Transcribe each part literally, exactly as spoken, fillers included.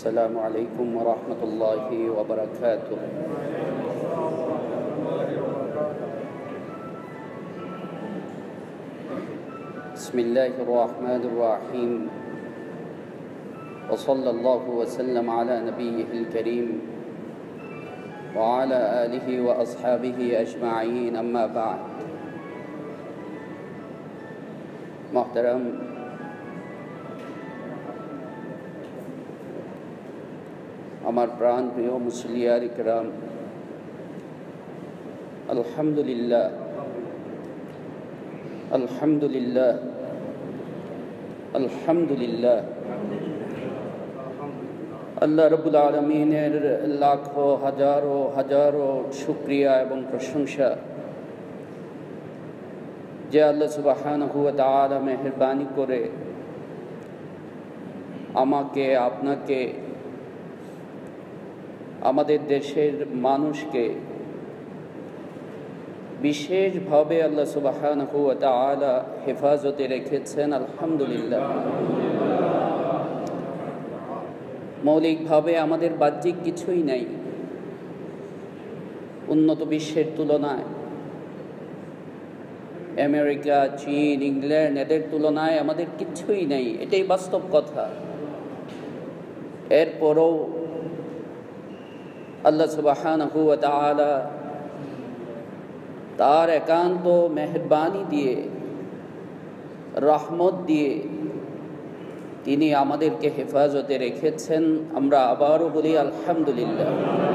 السلام عليكم ورحمة الله وبركاته. بسم الله الرحمن الرحيم وصلى الله وسلم على نبيه الكريم وعلى آله وأصحابه أجمعين أما بعد. محترم আমার প্রাণ প্রিয় মুসলিয়ার ইকরাম, আলহামদুলিল্লাহ আলহামদুলিল্লাহ আলহামদুলিল্লাহ আল্লাহ রাব্বুল আলামিনের লাখো হাজারো হাজারো শুকরিয়া এবং প্রশংসা যে আল্লাহ সুবহানাহু ওয়া তাআলা মেহেরবানি করে আমাকে, আপনাকে, আমাদের দেশের মানুষকে বিশেষভাবে আল্লাহ সুবহানাহু ওয়া তাআলা হেফাজতে রেখেছেন। আলহামদুলিল্লাহ। মৌলিকভাবে আমাদের বাহ্যিক কিছুই নাই উন্নত বিশ্বের তুলনায়। আমেরিকা, চীন, ইংল্যান্ড এদের তুলনায় আমাদের কিছুই নেই, এটাই বাস্তব কথা। এরপরও আল্লাহ সুবহানাহু ওয়া তাআলা তার একান্ত মেহেরবানি দিয়ে, রহমত দিয়ে তিনি আমাদেরকে হেফাজতে রেখেছেন। আমরা আবারও বলি আলহামদুলিল্লাহ।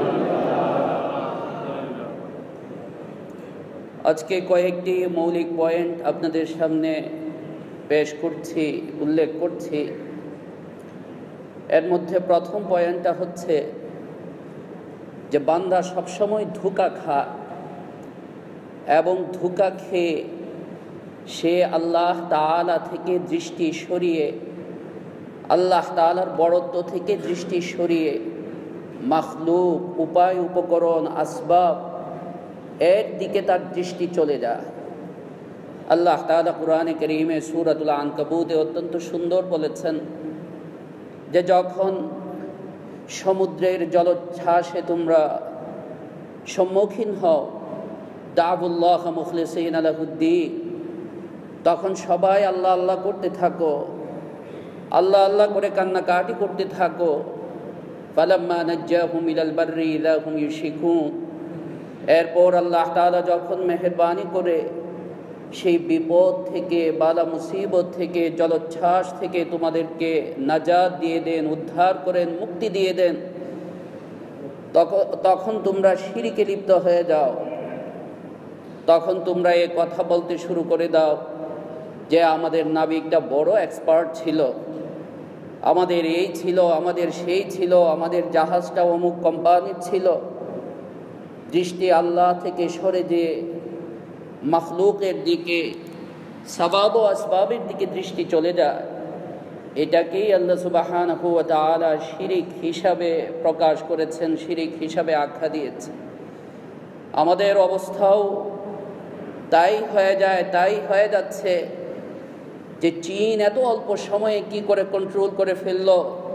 আজকে কয়েকটি মৌলিক পয়েন্ট আপনাদের সামনে পেশ করছি, উল্লেখ করছি। এর মধ্যে প্রথম পয়েন্টটা হচ্ছে যে বান্দা সবসময় ধোঁকা খায় এবং ধোঁকা খেয়ে সে আল্লাহ তাআলা থেকে দৃষ্টি সরিয়ে, আল্লাহ তাআলার বড়ত্ব থেকে দৃষ্টি সরিয়ে মাখলুক, উপায়, উপকরণ, আসবাব এর দিকে তার দৃষ্টি চলে যায়। আল্লাহ তাআলা কুরআনে কারীমে সূরাতুল আনকাবুতে অত্যন্ত সুন্দর বলেছেন যে যখন সমুদ্রের জলোচ্ছ্বাসে তোমরা সম্মুখীন হও, দাউল্লাহ মুখলিসিন লাহুদ্দীন, তখন সবাই আল্লাহ আল্লাহ করতে থাকো, আল্লাহ আল্লাহ করে কান্নাকাটি করতে থাকো। ফালাম্মা নাজ্জাহুম ইলাল বাররি ইযা হুম ইউশরিকুন, এরপর আল্লাহ তাআলা যখন মেহেরবানি করে সেই বিপদ থেকে, বালা মুসিবত থেকে, জলোচ্ছ্বাস থেকে তোমাদেরকে নাজাত দিয়ে দেন, উদ্ধার করেন, মুক্তি দিয়ে দেন, তখন তখন তোমরা শিরকে লিপ্ত হয়ে যাও। তখন তোমরা এ কথা বলতে শুরু করে দাও যে আমাদের নাবিকটা বড় এক্সপার্ট ছিল, আমাদের এই ছিল, আমাদের সেই ছিল, আমাদের জাহাজটা অমুক কোম্পানির ছিল। দৃষ্টি আল্লাহ থেকে সরে দিয়ে মাখলুকের দিকে, সাবাব ও আসবাবের দিকে দৃষ্টি চলে যায়। এটাকেই আল্লাহ সুবহানাহু ওয়া তাআলা শিরিক হিসাবে প্রকাশ করেছেন, শিরিক হিসাবে আখ্যা দিয়েছেন। আমাদের অবস্থাও তাই হয়ে যায়, তাই হয়ে যাচ্ছে যে চীন এত অল্প সময়ে কি করে কন্ট্রোল করে ফেলল।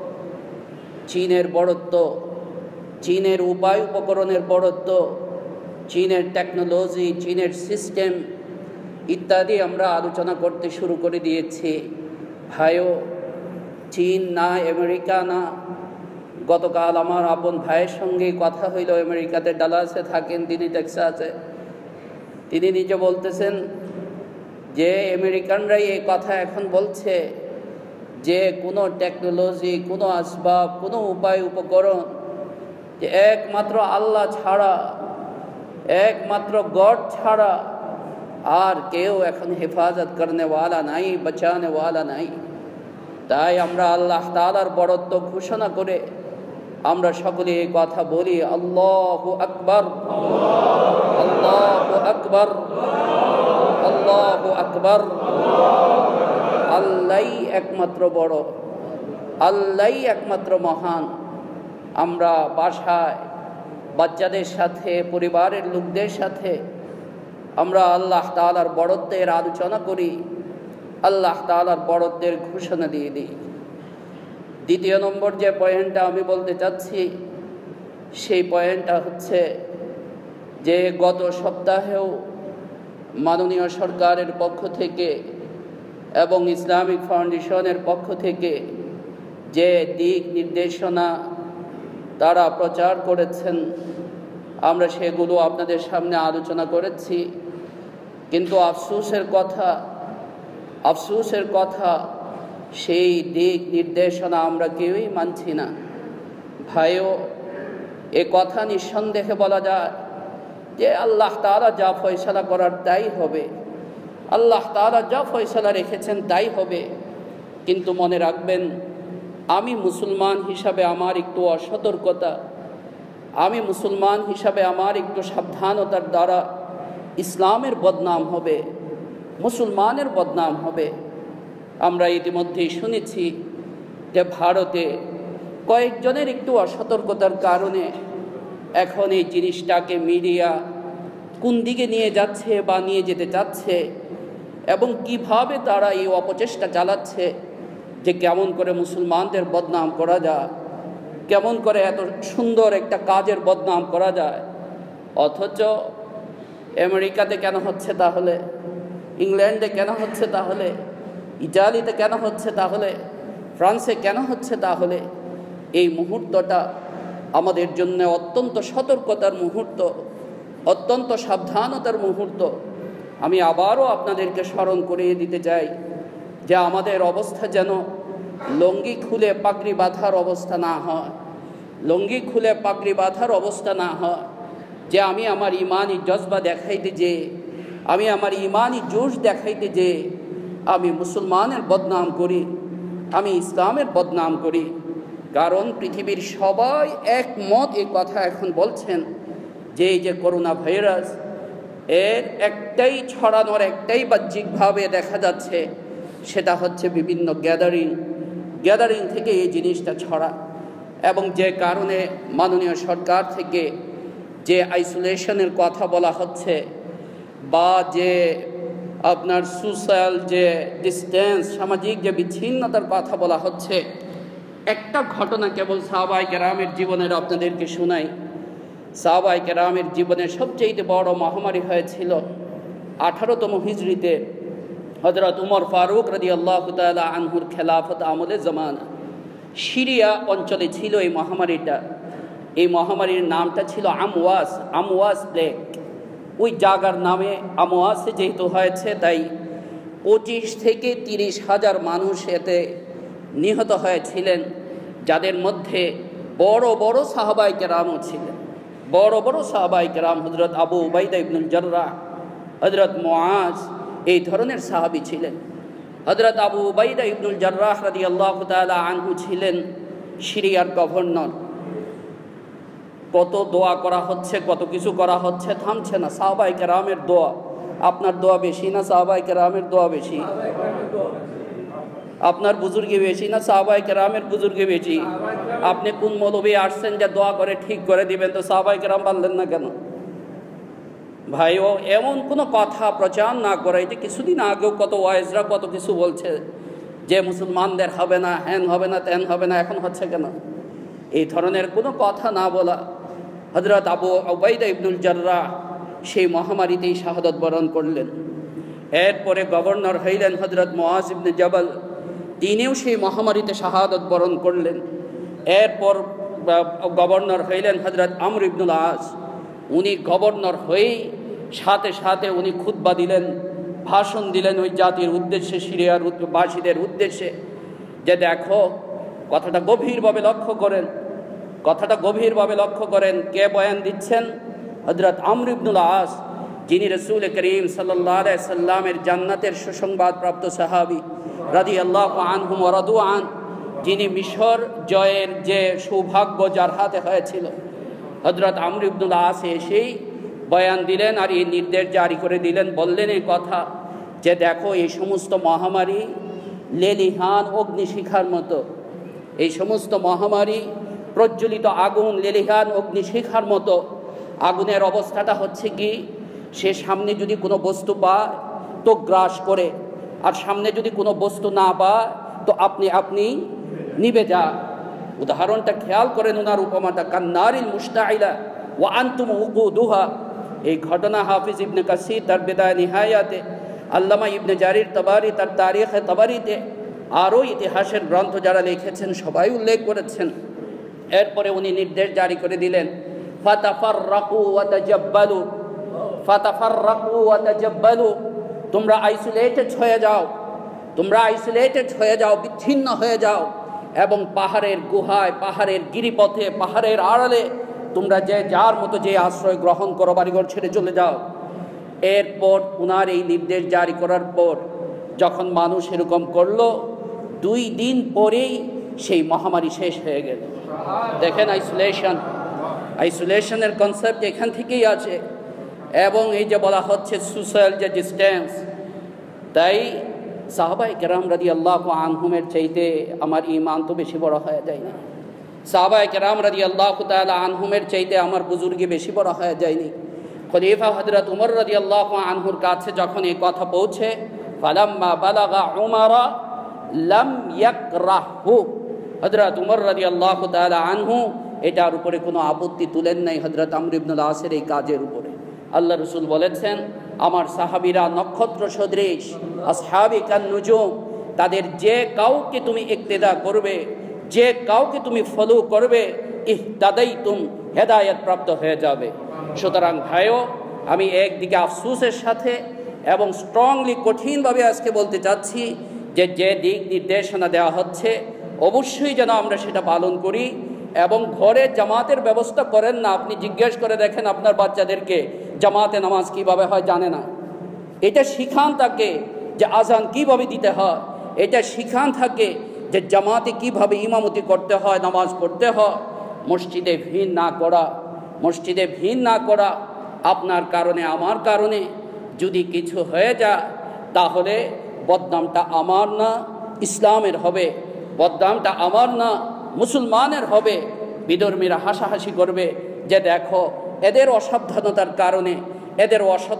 চীনের বড়ত্ব, চীনের উপায় উপকরণের বড়ত্ব, চীনের টেকনোলজি, চীনের সিস্টেম ইত্যাদি আমরা আলোচনা করতে শুরু করে দিয়েছি। ভাইও, চীন না, আমেরিকা না। গতকাল আমার আপন ভাইয়ের সঙ্গে কথা হইল, আমেরিকাতে ডালাসে থাকেন তিনি, টেক্সাসে। তিনি নিজে বলতেছেন যে আমেরিকানরাই এই কথা এখন বলছে যে কোনো টেকনোলজি, কোনো আসবাব, কোনো উপায় উপকরণ যে একমাত্র আল্লাহ ছাড়া, একমাত্র গড ছাড়া আর কেউ এখন হেফাজত করনে ওয়ালা নাই, বাঁচানে ওয়ালা নাই। তাই আমরা আল্লাহ তাআলার বড়ত্ব ঘোষণা করে আমরা সকলে এই কথা বলি, আল্লাহু আকবার, আল্লাহু আকবার, আল্লাহু আকবার। আল্লাহই একমাত্র বড়, আল্লাহই একমাত্র মহান। আমরা বাসায় বাচ্চাদের সাথে, পরিবারের লোকদের সাথে আমরা আল্লাহ তাআলার বড়ত্বের আলোচনা করি, আল্লাহ তাআলার বড়ত্বের ঘোষণা দিয়ে দিই। দ্বিতীয় নম্বর যে পয়েন্টটা আমি বলতে চাচ্ছি সেই পয়েন্টটা হচ্ছে যে গত সপ্তাহেও মাননীয় সরকারের পক্ষ থেকে এবং ইসলামিক ফাউন্ডেশনের পক্ষ থেকে যে দিক নির্দেশনা তারা প্রচার করেছেন আমরা সেগুলো আপনাদের সামনে আলোচনা করেছি। কিন্তু আফসোসের কথা আফসোসের কথা সেই দিক নির্দেশনা আমরা কেউই মানছি না। ভাইও, এ কথা নিঃসন্দেহে বলা যায় যে আল্লাহ তাআলা যা ফয়সালা করার তাই হবে, আল্লাহ তাআলা যা ফয়সালা রেখেছেন তাই হবে। কিন্তু মনে রাখবেন, আমি মুসলমান হিসাবে আমার একটু অসতর্কতা, আমি মুসলমান হিসাবে আমার একটু সাবধানতার দ্বারা ইসলামের বদনাম হবে, মুসলমানের বদনাম হবে। আমরা ইতিমধ্যেই শুনেছি যে ভারতে কয়েকজনের একটু অসতর্কতার কারণে এখন এই জিনিসটাকে মিডিয়া কোন দিকে নিয়ে যাচ্ছে বা নিয়ে যেতে চাচ্ছে এবং কিভাবে তারা এই অপচেষ্টা চালাচ্ছে যে কেমন করে মুসলমানদের বদনাম করা যায়, কেমন করে এত সুন্দর একটা কাজের বদনাম করা যায়। অথচ আমেরিকাতে কেন হচ্ছে তাহলে, ইংল্যান্ডে কেন হচ্ছে তাহলে, ইটালিতে কেন হচ্ছে তাহলে, ফ্রান্সে কেন হচ্ছে তাহলে? এই মুহূর্তটা আমাদের জন্য অত্যন্ত সতর্কতার মুহূর্ত, অত্যন্ত সাবধানতার মুহূর্ত। আমি আবারও আপনাদেরকে স্মরণ করিয়ে দিতে চাই যে আমাদের অবস্থা যেন লুঙ্গি খুলে পাগড়ি বাঁধার অবস্থা না হয়, লুঙ্গি খুলে পাগড়ি বাঁধার অবস্থা না হয় যে আমি আমার ইমানি জজবা দেখাইতে যে, আমি আমার ইমানি জোশ দেখাইতে যে আমি মুসলমানের বদনাম করি, আমি ইসলামের বদনাম করি। কারণ পৃথিবীর সবাই একমত এই কথা এখন বলছেন যে এই যে করোনা ভাইরাস, এর একটাই ছড়ানোর একটাই বাহ্যিকভাবে দেখা যাচ্ছে, সেটা হচ্ছে বিভিন্ন গ্যাদারিং গ্যাদারিং থেকে এই জিনিসটা ছড়া। এবং যে কারণে মাননীয় সরকার থেকে যে আইসোলেশনের কথা বলা হচ্ছে বা যে আপনার সোশ্যাল যে ডিস্টেন্স, সামাজিক যে বিচ্ছিন্নতার কথা বলা হচ্ছে, একটা ঘটনা কেবল সাহাবায়ে কেরামের জীবনের আপনাদেরকে শোনাই। সাহাবায়ে কেরামের জীবনের সবচেয়ে বড় মহামারী হয়েছিল আঠারোতম হিজরিতে হযরত উমর ফারুক রাদিয়াল্লাহু তাআলা আনহুর খেলাফত আমলে জামানা। সিরিয়া অঞ্চলে ছিল এই মহামারীটা। এই মহামারীর নামটা ছিল আমওয়াস, আমওয়াস প্লেগ। ওই জায়গার নামে আমওয়াসে যেহেতু হয়েছে, তাই পঁচিশ থেকে তিরিশ হাজার মানুষ এতে নিহত হয়েছিলেন, যাদের মধ্যে বড় বড় সাহাবায়ে কেরামও ছিলেন। বড় বড় সাহাবায়ে কেরাম হযরত আবু উবাইদা ইবনুল জাররাহ, হযরত মুআজ, এই ধরনের সাহাবী ছিলেন। হযরত আবু উবাইদা ইবনুল জাররাহ রাদিয়াল্লাহু তাআলা আনহু ছিলেন সিরিয়ার গভর্নর। কত দোয়া করা হচ্ছে, কত কিছু করা হচ্ছে, থামছে না। সাহাবায়ে কেরামের দোয়া, আপনার দোয়া বেশি না সাহাবায়ে কেরামের দোয়া বেশি? আপনার বুজুর্গে বেশি না সাহাবায়ে কেরামের বুজুর্গে বেশি? আপনি কোন মৌলবী আসছেন যে দোয়া করে ঠিক করে দিবেন, তো সাহাবায়ে কেরাম বললেন না কেন? ভাইও, এমন কোনো কথা প্রচার না করে। যে কিছুদিন আগেও কত ওয়াইজরা কত কিছু বলছে যে মুসলমানদের হবে না, হ্যান হবে না, ত্যান হবে না, এখন হচ্ছে কেন? এই ধরনের কোনো কথা না বলা। হযরত আবু উবাইদা ইবনুল জাররাহ সেই মহামারীতেই শাহাদাত বরণ করলেন। এরপরে গভর্নর হইলেন হযরত মুআজ ইবনে জাবাল, তিনিও সেই মহামারীতে শাহাদাত বরণ করলেন। এরপর গভর্নর হইলেন হযরত আমর ইবনুল আস, উনি গভর্নর হয়েই সাথে সাথে উনি খুতবা দিলেন, ভাষণ দিলেন ওই জাতির উদ্দেশ্যে, সিরিয়ার বাসীদের উদ্দেশ্যে, যে দেখো, কথাটা গভীরভাবে লক্ষ্য করেন, কথাটা গভীরভাবে লক্ষ্য করেন। কে বয়ান দিচ্ছেন? হযরত আমর ইবনুল আস, যিনি রাসূল করিম সাল্লাল্লাহু আলাইহি সাল্লামের জান্নাতের সুসংবাদপ্রাপ্ত সাহাবী রাদিয়াল্লাহু আনহুম ওয়া রাদু আন, যিনি মিশর জয়ের যে সৌভাগ্য যার হাতে হয়েছিল, হযরত আমর ইবনুল আস এসেই বয়ান দিলেন আর এই নির্দেশ জারি করে দিলেন। বললেন এই কথা যে দেখো, এই সমস্ত মহামারী লেলিহান অগ্নিশিখার মতো, এই সমস্ত মহামারী প্রজ্বলিত আগুন, লেলিহান অগ্নিশিখার মতো। আগুনের অবস্থাটা হচ্ছে কি, সে সামনে যদি কোনো বস্তু পায় তো গ্রাস করে, আর সামনে যদি কোনো বস্তু না পায় তো আপনি আপনি নিবে যা। উদাহরণটা খেয়াল করেন, ওনার উপমাটা কান্নারিল মুস্তাইলা ওয়া আনতুম উকুদুহা। এই ঘটনা হাফিজ ইবনে কাসির তার বেদায় নিহায়াতে, আল্লামা ইবনে জারির তাবারি তার তারিখে তাবারিতে, আরও ইতিহাসের গ্রন্থ যারা লিখেছেন সবাই উল্লেখ করেছেন। এরপরে উনি নির্দেশ জারি করে দিলেন, ফাতাফাররাকু ওয়া তাজাব্বালু, ফাতাফাররাকু ওয়া তাজাব্বালু, তোমরা আইসোলেটেড হয়ে যাও, তোমরা আইসোলেটেড হয়ে যাও, বিচ্ছিন্ন হয়ে যাও, এবং পাহাড়ের গুহায়, পাহাড়ের গিরিপথে, পাহাড়ের আড়ালে তোমরা যে যার মতো যে আশ্রয় গ্রহণ করো, বাড়িঘর ছেড়ে চলে যাও। এরপর উনার এই নির্দেশ জারি করার পর যখন মানুষ এরকম করলো, দুই দিন পরেই সেই মহামারী শেষ হয়ে গেল। দেখেন আইসোলেশন, আইসোলেশনের কনসেপ্ট এখান থেকেই আছে। এবং এই যে বলা হচ্ছে সোশ্যাল যে ডিস্টেন্স, তাই সাহাবায়ে কেরাম রাদিয়াল্লাহু আনহুমের চাইতে আমার ঈমান তো বেশি বড় হয়ে যায়নি। সাহাবায়ে কেরাম রাদিয়াল্লাহু তাআলা আনহুমের চাইতে আমার বুজুর্গি বেশি বড় হয়ে যায়নি। খলিফা হযরত উমর রাদিয়াল্লাহু আনহুর কাছে যখন এই কথা পৌঁছে, ফালাম্মা বালাগা উমারা লাম ইয়াকরাহু, হযরত উমর রাদিয়াল্লাহু তাআলা আনহু এটার উপরে কোনো আপত্তি তুলেন নাই হযরত আমর ইবনুল আসের এই কাজের উপরে। আল্লাহ রাসূল বলেছেন, আমার সাহাবীরা নক্ষত্র সদৃশ, আসহাবি কান নুজুম, তাদের যে কাউকে তুমি ইক্তেদা করবে, যে কাউকে তুমি ফলো করবে, ইহতাদাইতুম, হেদায়েত প্রাপ্ত হয়ে যাবে। সুতরাং ভাইও, আমি একদিকে আফসোসের সাথে এবং স্ট্রংলি কঠিনভাবে আজকে বলতে চাচ্ছি যে যে দিক নির্দেশনা দেওয়া হচ্ছে অবশ্যই যেন আমরা সেটা পালন করি। এবং ঘরে জামাতের ব্যবস্থা করেন না। আপনি জিজ্ঞেস করে দেখেন আপনার বাচ্চাদেরকে জামাতে নামাজ কিভাবে হয় জানে না। এটা শিখান তাকে যে আজান কিভাবে দিতে হয়, এটা শিখান থাকে যে জামাতে কিভাবে ইমামতি করতে হয়, নামাজ পড়তে হয়। মসজিদে ভিড় না করা, মসজিদে ভিড় না করা, আপনার কারণে আমার কারণে যদি কিছু হয়ে যায় তাহলে বদনামটা আমার না, ইসলামের হবে, বদনামটা আমার না, মুসলমানের হবে। বিধর্মীরা হাসাহাসি করবে যে দেখো এদের অসাবধানতার কারণে, এদের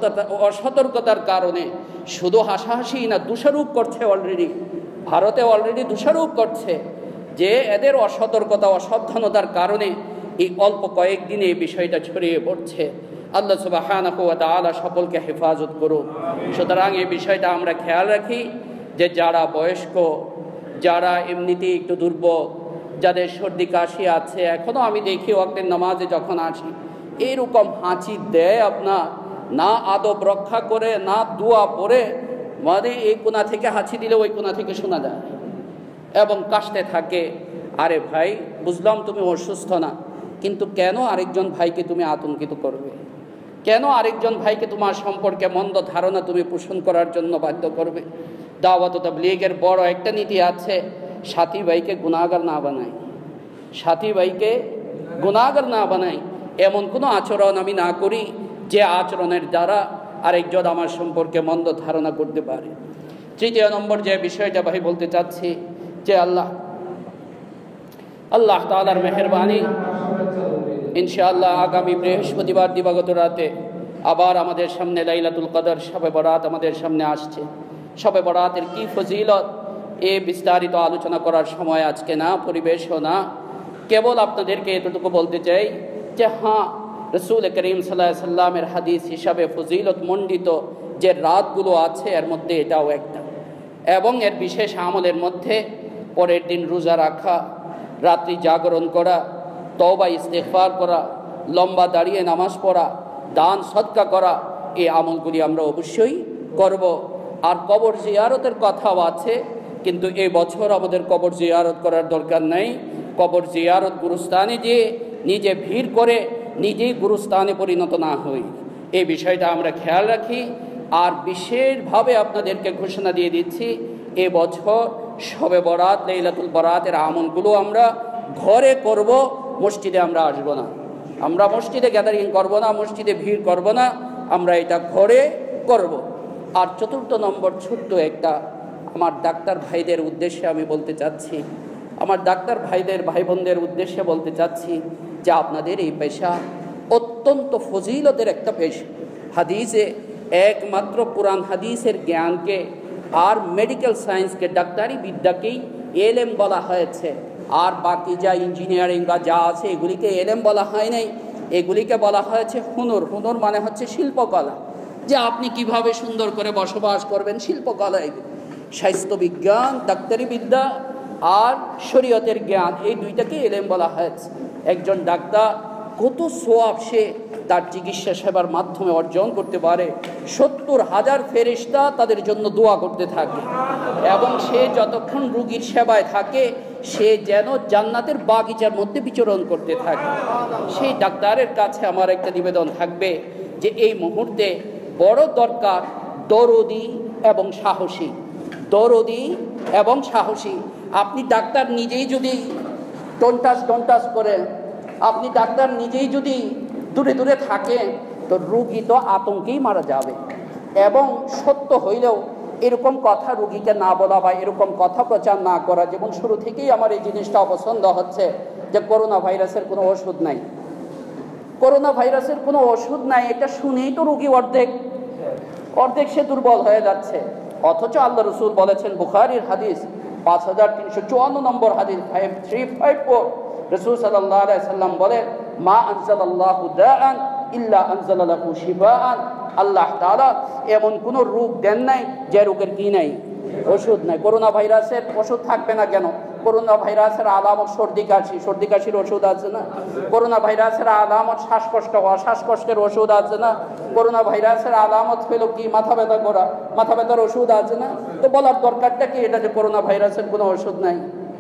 অসতর্কতার কারণে শুধু হাসাহাসি না, দোষারোপ করছে অলরেডি, ভারতে অলরেডি দোষারোপ করছে যে এদের অসতর্কতা, অসাবধানতার কারণে এই অল্প কয়েকদিনে এই বিষয়টা ছড়িয়ে পড়ছে। আল্লাহ সুবহানাহু ওয়া তাআলা সকলকে হেফাজত করুন। সুতরাং এই বিষয়টা আমরা খেয়াল রাখি যে যারা বয়স্ক, যারা এমনিতেই একটু দুর্বল, যাদের সর্দি কাশি আছে, এখনও আমি দেখি ওয়াক্তের নামাজে যখন আসি এইরকম হাঁচি দেয়, আপনার না আদব রক্ষা করে, না দোয়া পড়ে, মানে এই কোণা থেকে হাঁচি দিলে ওই কোণা থেকে শোনা যায় এবং কাশতে থাকে। আরে ভাই, বুঝলাম তুমি অসুস্থ না, কিন্তু কেন আরেকজন ভাইকে তুমি আতঙ্কিত করবে? কেন আরেকজন ভাইকে তোমার সম্পর্কে মন্দ ধারণা তুমি পোষণ করার জন্য বাধ্য করবে? দাওয়াত তাবলীগের বড় একটা নীতি আছে, সাথী ভাইকে গুনাহগার না বানাই, সাথী ভাইকে গুনাহগার না বানাই। এমন কোনো আচরণ আমি না করি যে আচরণের দ্বারা আরেকজন আমার সম্পর্কে মন্দ ধারণা করতে পারে। তৃতীয় নম্বর যে বিষয়টা ভাই বলতে চাচ্ছি যে আল্লাহ আল্লাহ তাআলার মেহেরবানি, ইনশাআল্লাহ আগামী বৃহস্পতিবার দিবাগত রাতে আবার আমাদের সামনে লাইলাতুল কদর, শবে বরাত আমাদের সামনে আসছে। শবে বরাতের কি ফজিলত এ বিস্তারিত আলোচনা করার সময় আজকে না, পরিবেশও না। কেবল আপনাদেরকে এতটুকু বলতে চাই যে হ্যাঁ, রসুল করিম সাল্লাল্লাহু আলাইহি সাল্লামের হাদিস হিসাবে ফজিলত মণ্ডিত যে রাতগুলো আছে এর মধ্যে এটাও একটা। এবং এর বিশেষ আমলের মধ্যে পরের দিন রোজা রাখা, রাত্রি জাগরণ করা, তওবা ইস্তেগফার করা, লম্বা দাঁড়িয়ে নামাজ পড়া, দান সদকা করা, এই আমলগুলি আমরা অবশ্যই করব। আর কবর জিয়ারতের কথাও আছে, কিন্তু এই বছর আমাদের কবর জিয়ারত করার দরকার নাই। কবর জিয়ারত গুরুস্থানে যেয়ে নিজে ভিড় করে নিজেই গুরুস্থানে পরিণত না হই, এই বিষয়টা আমরা খেয়াল রাখি। আর বিশেষভাবে আপনাদেরকে ঘোষণা দিয়ে দিচ্ছি, এ বছর শবে বরাত, লাইলাতুল বরাতের আমলগুলো আমরা ঘরে করব, মসজিদে আমরা আসবো না, আমরা মসজিদে গ্যাদারিং করব না, মসজিদে ভিড় করব না, আমরা এটা ঘরে করব। আর চতুর্থ নম্বর ছোট্ট একটা আমার ডাক্তার ভাইদের উদ্দেশ্যে আমি বলতে চাচ্ছি, আমার ডাক্তার ভাইদের ভাই বোনদের উদ্দেশ্যে বলতে চাচ্ছি যে আপনাদের এই পেশা অত্যন্ত ফজিলতের একটা পেশা। হাদিসে একমাত্র কোরআন হাদিসের জ্ঞানকে আর মেডিকেল সায়েন্সকে, ডাক্তারি বিদ্যাকেই এলেম বলা হয়েছে, আর বাকি যা ইঞ্জিনিয়ারিং বা যা আছে এগুলিকে এলেম বলা হয় নাই, এগুলিকে বলা হয়েছে হুনর। হুনর মানে হচ্ছে শিল্পকলা, যে আপনি কিভাবে সুন্দর করে বসবাস করবেন, শিল্পকলা। এগুলি স্বাস্থ্যবিজ্ঞান, ডাক্তারি বিদ্যা আর শরীয়তের জ্ঞান, এই দুইটাকে এলেম বলা হয়েছে। একজন ডাক্তার কত সোয়াব সে তার চিকিৎসা সেবার মাধ্যমে অর্জন করতে পারে। সত্তর হাজার ফেরেশতা তাদের জন্য দোয়া করতে থাকে, এবং সে যতক্ষণ রোগীর সেবায় থাকে সে যেন জান্নাতের বাগিচার মধ্যে বিচরণ করতে থাকে। সেই ডাক্তারের কাছে আমার একটা নিবেদন থাকবে যে এই মুহূর্তে বড় দরকার দরদি এবং সাহসী, দরদি এবং সাহসী। আপনি ডাক্তার নিজেই যদি টনটাস টনটাস করেন, আপনি ডাক্তার নিজেই যদি দূরে দূরে থাকেন, তো রোগী তো আতঙ্কেই মারা যাবে। এবং সত্য হইলেও এরকম কথা রোগীকে না বলা বা এরকম কথা প্রচার না করা। যেমন শুরু থেকেই আমার এই জিনিসটা অপছন্দ হচ্ছে যে করোনা ভাইরাসের কোনো ওষুধ নাই, করোনা ভাইরাসের কোনো ওষুধ নাই, এটা শুনেই তো রোগী অর্ধেক অর্ধেক সে দুর্বল হয়ে যাচ্ছে। অথচ আল্লাহ রসুল বলেছেন, বুখারীর হাদিস পাঁচ হাজার তিনশো চুয়ান্ন নম্বর হাদিস, ফাইভ থ্রি ফাইভ ফোর, রসুল সাল্লাল্লাহু আলাইহি সাল্লাম বলেন, মা আনজালাল্লাহু দাআন ইল্লা আনজালা লাহু শিফাআন। আল্লাহ তাআলা এমন কোন রোগ দেন নাই যে রোগের কি নাই, ওষুধ নাই। করোনা ভাইরাসের ওষুধ থাকবে না কেন? করোনা ভাইরাসের আলামত সর্দি কাশি, সর্দি কাশির ওষুধ আছে না? করোনা ভাইরাসের আলামত শ্বাসকষ্ট হওয়া, শ্বাসকষ্টের ওষুধ আছে না? করোনা ভাইরাসের আলামত হইল কি মাথা ব্যথা করা, মাথা ব্যথার ওষুধ আছে না? তো বলার দরকারটা কি এটা যে করোনা ভাইরাসের কোনো ওষুধ নাই?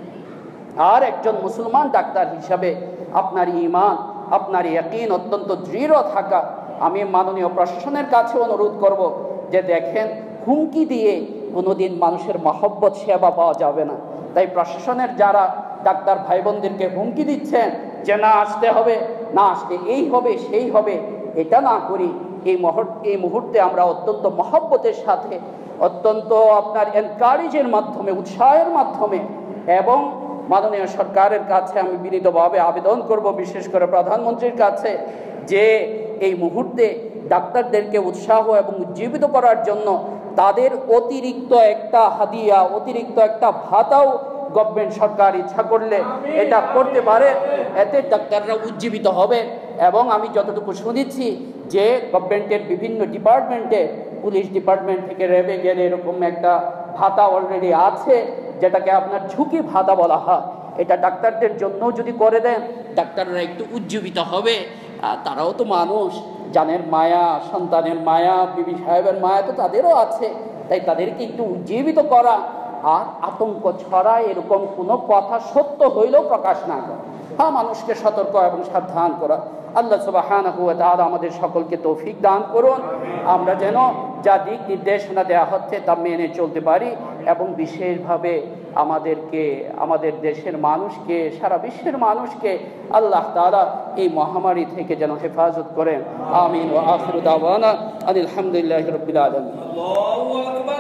আর একজন মুসলমান ডাক্তার হিসাবে আপনার ঈমান, আপনার ইয়াকিন অত্যন্ত দৃঢ় থাকা। আমি মাননীয় প্রশাসনের কাছে অনুরোধ করব যে দেখেন, হুমকি দিয়ে কোনোদিন মানুষের মহব্বত সেবা পাওয়া যাবে না। তাই প্রশাসনের যারা ডাক্তার ভাই বোনদেরকে হুমকি দিচ্ছেন যে না আসতে হবে, না আসলে এই হবে সেই হবে, এটা না করি। এই মুহূর্তে এই মুহূর্তে আমরা অত্যন্ত মহব্বতের সাথে, অত্যন্ত আপনার এনকারেজের মাধ্যমে, উৎসাহের মাধ্যমে, এবং মাননীয় সরকারের কাছে আমি বিনীতভাবে আবেদন করব, বিশেষ করে প্রধানমন্ত্রীর কাছে, যে এই মুহূর্তে ডাক্তারদেরকে উৎসাহ এবং উজ্জীবিত করার জন্য তাদের অতিরিক্ত একটা হাদিয়া, অতিরিক্ত একটা ভাতাও গভর্নমেন্ট সরকার ইচ্ছা করলে এটা করতে পারে। এতে ডাক্তাররা উজ্জীবিত হবে। এবং আমি যতটুকু শুনেছি যে গভর্নমেন্টের বিভিন্ন ডিপার্টমেন্টে, পুলিশ ডিপার্টমেন্ট থেকে র্যাবে গেলে এরকম একটা ভাতা অলরেডি আছে, যেটাকে আপনার ঝুঁকি ভাতা বলা হয়। এটা ডাক্তারদের জন্য যদি করে দেন, ডাক্তাররা একটু উজ্জীবিত হবে। তারাও তো মানুষ, জানের মায়া, সন্তানের মায়া, বিবি সাহেবের মায়া তো তাদেরও আছে। তাই তাদেরকে একটু উজ্জীবিত করা, আর আতঙ্ক ছড়ায় এরকম কোনো কথা সত্য হইলেও প্রকাশ না করা। হ্যাঁ, মানুষকে সতর্ক এবং সাবধান করা। আল্লাহ সুবহানাহু ওয়া তাআলা আমাদের সকলকে তৌফিক দান করুন, আমরা যেন যা দিক নির্দেশনা দেওয়া হচ্ছে তা মেনে চলতে পারি, এবং বিশেষভাবে আমাদেরকে, আমাদের দেশের মানুষকে, সারা বিশ্বের মানুষকে আল্লাহ তাআলা এই মহামারী থেকে যেন হেফাজত করেন। আমিন। ওয়া আখিরু দাওয়ানা আলহামদুলিল্লাহি রাব্বিল আলামিন।